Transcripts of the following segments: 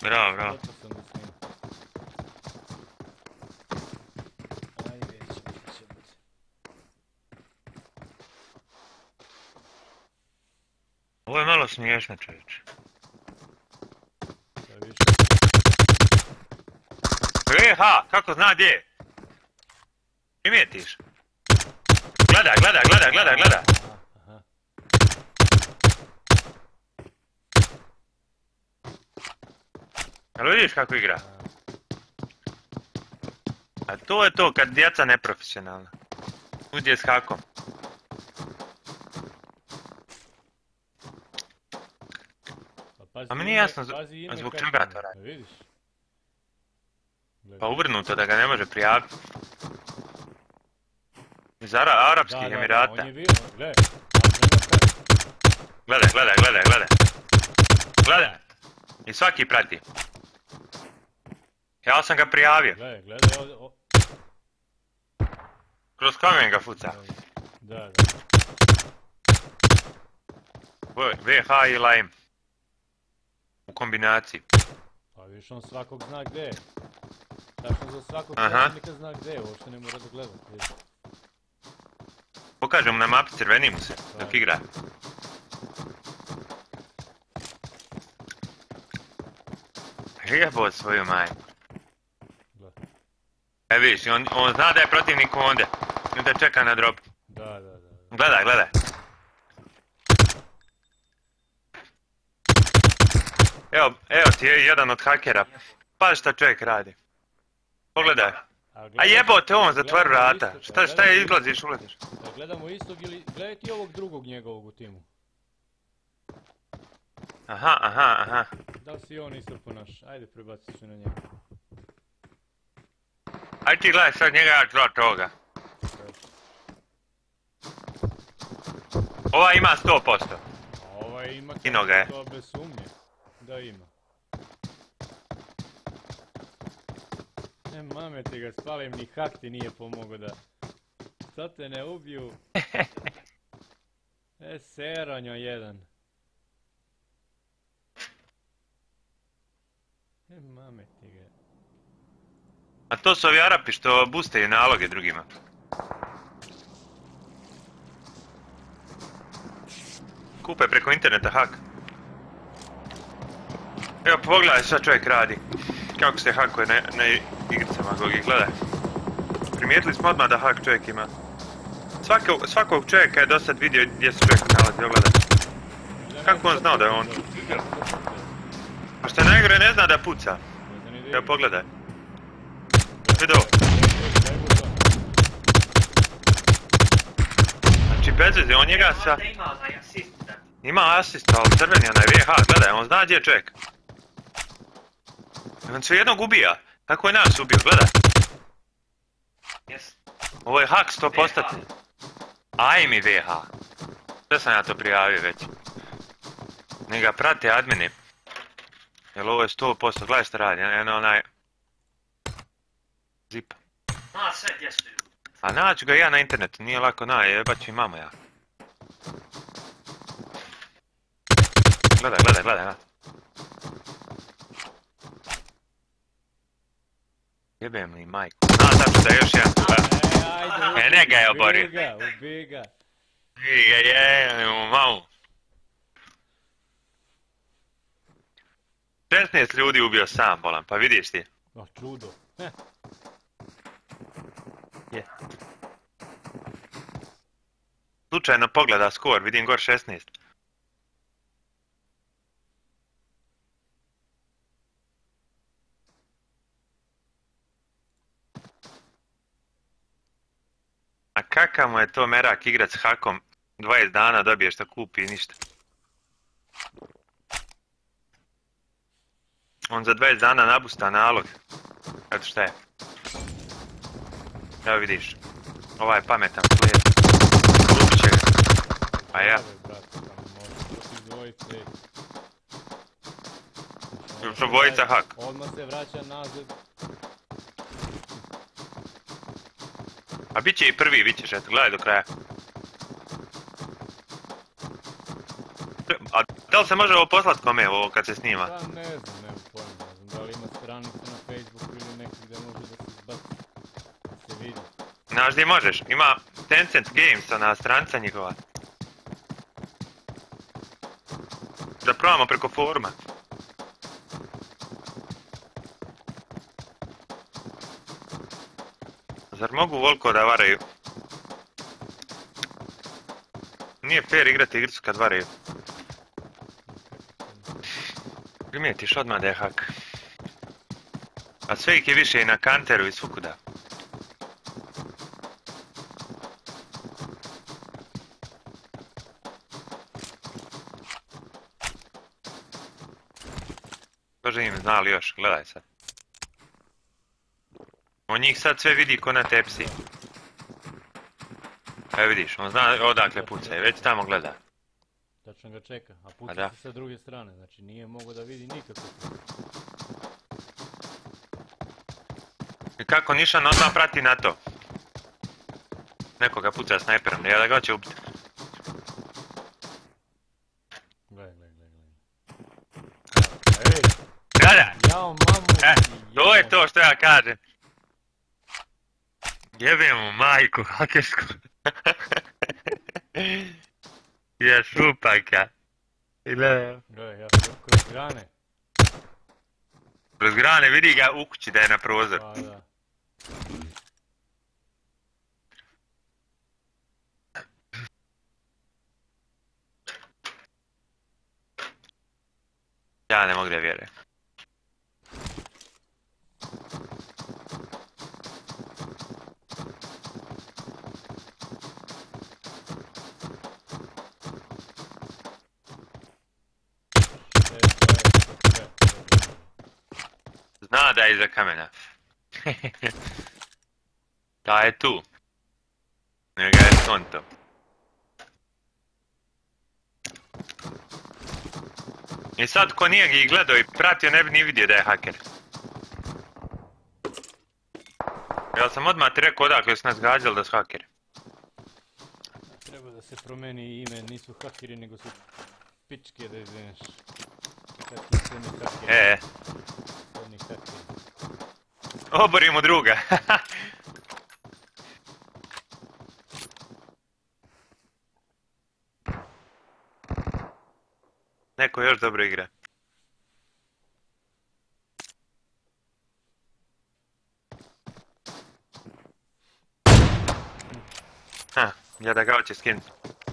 Bravo, bravo. Zato sam da snimam. Ajde, vidjet ćemo. Ovo je malo smiješno, čovječe. Šta više? Kako zna gdje je? Primijetiš? Gleda. Aha. Jel vidiš kako igra? A to je to kad djeca neprofesionalna. Uđe s hakom. A meni je jasno zbog čega to radi. Vidiš? Pa uvrnuto da ga ne može prijaviti. Iz Arapskih Emirata. On je vidio, Gledaj. I svaki prati. Ja sam ga prijavio. Gledaj ovdje. Kroz kamen ga fuca. Da. VH i Lime. U kombinaciji. Pa viš on svakog zna gdje je. Tačno za svakog protivnika zna gdje je, uopšte ne mora da gleda. Pokaže mu na mapi, crveni mu se dok igra. Jebo svoju majku. E vidiš, on zna da je protivnik ondje. I onda čeka na drop. Da. Gledaj. Evo ti je jedan od hakera. Pa šta čovjek radi. Pogledaj. A jebote, on zatvori vrata. Šta je, izlaziš, ulaziš? Da gledamo istog ili... Gledaj ti ovog drugog njegovog u timu. Aha. Da li si on isto ponaš? Ajde, prebacit ću na njega. Ajde ti gledaj sad njega, ja ću toga. Ova ima 100%. Ova ima to bez sumnje. Da ima. Mame ti ga spalim, ni hak ti nije pomogao da... Sad te ne ubiju. Seranjo jedan. Mame ti ga. A to su ovi Arapi što boostaju naloge drugima. Kupe preko interneta hak. Evo pogledaj šta čovjek radi. Kako se hakuje na igricama Gogi, gledaj. Primijetili smo odmah da hak čovjek ima. Svakog čovjeka je dosad vidio gdje se čovjek nalazi, gledaj. Kako on znao da je on? A što je najgore, ne zna da puca. Evo pogledaj. Vidi ovo. Znači bez veze, on njega sa... Ima asist, ali crveni onaj VH, gledaj, on zna gdje je čovjek. On sve jednog ubija. Kako je nas ubio, gledaj. Ovo je hak 100%. Aj mi VH. Sve sam ja to prijavio već. Ne ga prate admini. Jer ovo je 100%, gledaj što radi, onaj... Zip. Sve gdje su ljudi. A naću ga ja na internetu, nije lako jebat ću i mamu ja. Gledaj. Jebem li majku. Tačno da je još jedan. Ne ga je oborio. Ubij ga. Je, mamu. 16 ljudi ubio sam, bolan, pa vidiš ti. Čudo. Slučajno pogleda skor, vidim gor 16. A kakav mu je to merak igrat s hakom, 20 dana dobije što kupi i ništa. On za 20 dana nabusta nalog. Eto šta je. Evo vidiš. Ovaj je pametan slijed. Lupit će ga. A ja. Još obojica hak. Odmah se vraća nazad. A bit će i prvi, bit ćeš, eto, gledaj do kraja. A da li se može ovo poslat kome, ovo kad se snima? Da, ne znam pojma. znam da li ima stranicu na Facebooku ili neki gdje može da se izbaci, da se vidi. Znaš gdje možeš? Ima Tencent Games, ona stranca njihova. Da probamo preko foruma. Zar mogu voliko da varaju? Nije fair igrati igricu kad varaju. Primijetiš odmah da je hak. A sve ih je više i na kanteru i svukuda. Bože im znali još, gledaj sad. On njih sad sve vidi ko na tepsi. Evo vidiš, on zna odakle puca i već tamo gleda. Tačno ga čeka, a puca se sa druge strane, znači nije mogao da vidi nikako. I kako Nišan odmah prati na to? Nekoga puca snajperom, ja da ga hoće ubiti. Gledaj. Ej! Gledaj! Jao mamu! To je to što ja kažem. Jebem mu majku hakersku. Je šupaka. Gledaj, ja sam kroz grane. Kroz grane vidi ga u kući da je na prozor. Pa da. Ja ne mogu da vjerujem. Zna da je iza kamena. Da je tu. Njega je skonto. I sad ko nije ih gledao i pratio ne bi ni vidio da je haker. Ja sam odmah ti rekao odakle su nas gađali da su hakeri. Treba da se promeni ime, nisu hakeri nego su pičke da izvineš. Crni hakeri. Crni hakeri. Oborimo druga. Neko još dobro igra. Ja da ga hoće skinuti.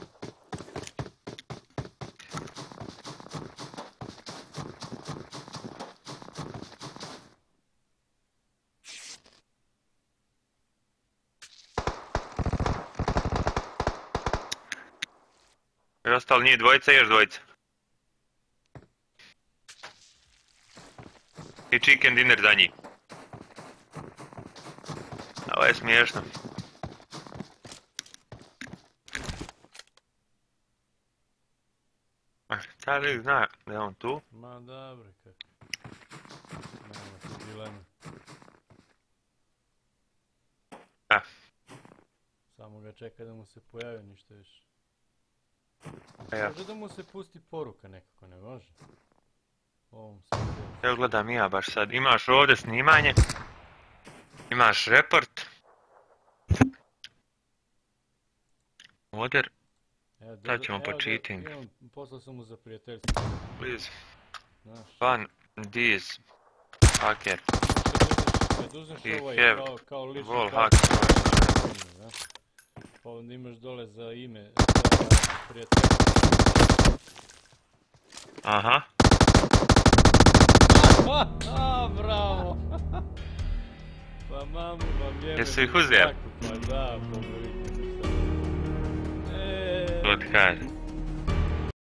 I ostalo njih dvojica i još dvojica. I chicken dinner za njih. Ovo je smiješno. Šta li zna da je on tu? Ma dobro, kako. Nema tu dileme. Samo ga čeka da mu se pojavi, ništa više. Može da mu se pusti poruka nekako, ne može? Evo gledam ja baš sad. Imaš ovdje snimanje. Imaš report. Oder. Sad ćemo po cheating. Poslao sam mu za prijateljstvo. Please. Ban this hacker. Kad uzmeš ovaj kao lični wall hacker. Pa onda imaš dole za ime, za prijateljstvo. Aha. Bravo! Pa mamu vam jebe. Jesu ih uzeli? Pa da, pogovorite. To ti kaže.